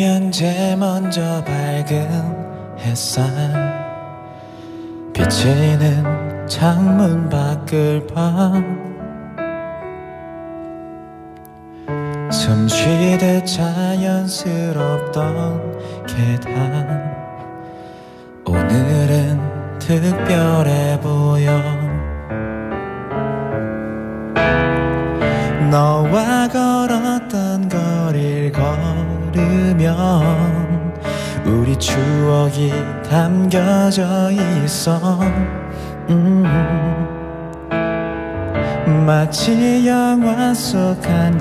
현재 먼저 밝은 햇살 비치는 창문 밖을 봐 숨쉬듯 자연스럽던 계단 오늘은 특별해 보여 너와 걸었던 거리를 걸으면 우리 추억이 담겨져 있어 마치 영화 속 한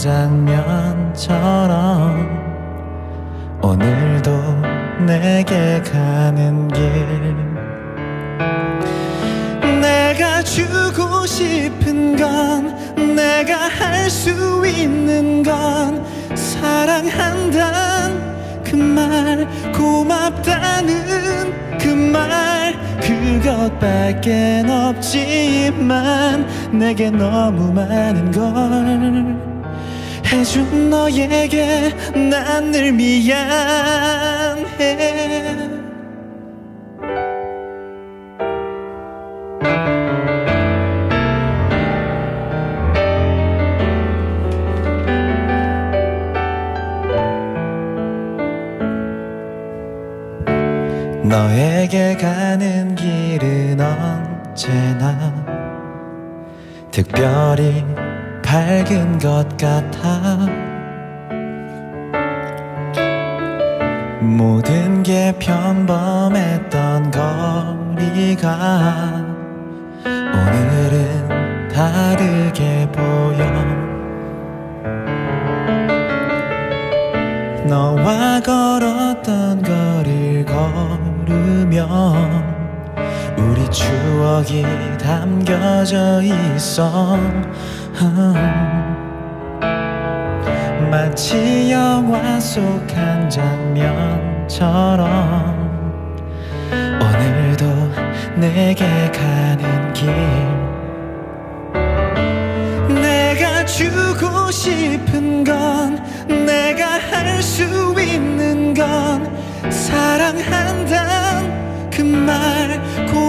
장면처럼 오늘도 내게 가는 길 내가 주고 싶은 건 내가 할 수 있는 건 사랑한단 그 말 고맙다는 그 말 그것밖에 없지만 내게 너무 많은 걸 해준 너에게 난 늘 미안해 너에게 가는 길은 언제나 특별히 밝은 것 같아 모든 게 평범했던 거리가 오늘은 다르게 보여 너와 걸었던 거리를 걸으면 우리 추억이 담겨져 있어 마치 영화 속 한 장면처럼 오늘도 내게 가는 길 내가 주고 싶은 건 내가 할 수 있는 건 사랑한단 그 말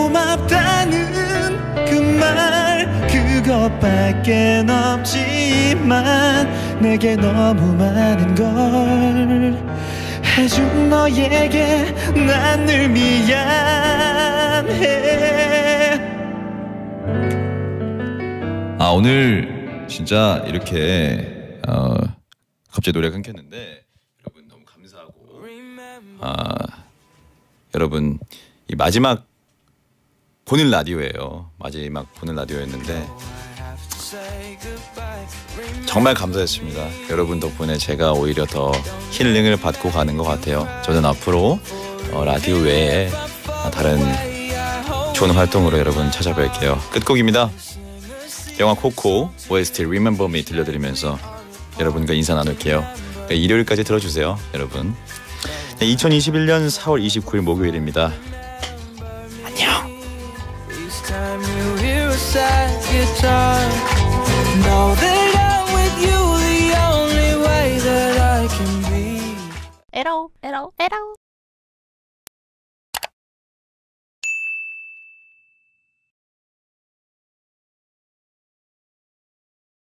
고맙다는 그 말 그것밖에 없지만 내게 너무 많은 걸 해준 너에게 난 늘 미안해 오늘 진짜 이렇게 갑자기 노래가 끊겼는데 여러분 너무 감사하고 여러분 이 마지막 보는 라디오예요. 마지막 보는 라디오였는데 정말 감사했습니다. 여러분 덕분에 제가 오히려 더 힐링을 받고 가는 것 같아요. 저는 앞으로 라디오 외에 다른 좋은 활동으로 여러분 찾아뵐게요. 끝곡입니다. 영화 코코 OST Remember Me 들려드리면서 여러분과 인사 나눌게요. 일요일까지 들어주세요 여러분. 2021년 4월 29일 목요일입니다. 안녕. 에러 에러 에러